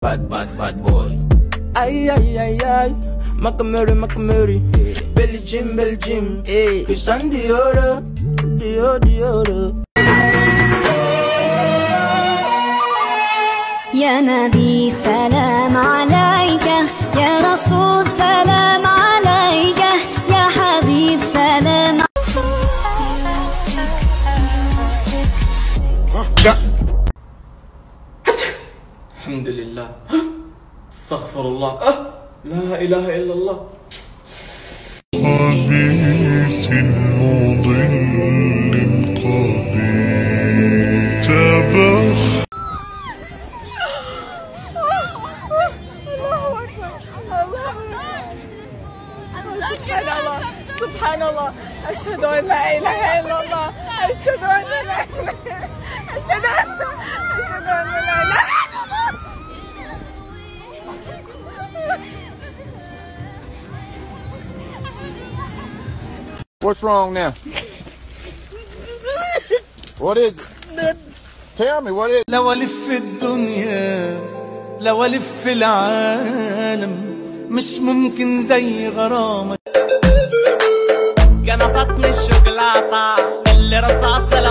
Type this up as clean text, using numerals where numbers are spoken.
bad boy. Ay, Makamuri, Belgium, Christian Dior. يا نبي سلام عليك، يا رسول سلام عليك، يا حبيب سلام. الحمد لله، استغفر الله، لا إله إلا الله. خبيث مضل قبيح تبخ. سبحان الله، أشهد أن لا إله إلا الله، أشهد أن لا إله إلا الله، أشهد أن لا إله إلا الله. What's wrong now? What is it? Tell me what is it? لو ألف الدنيا، لو ألف العالم، مش ممكن زي غرامك. قنصتني الشوكولاتة اللي رصاص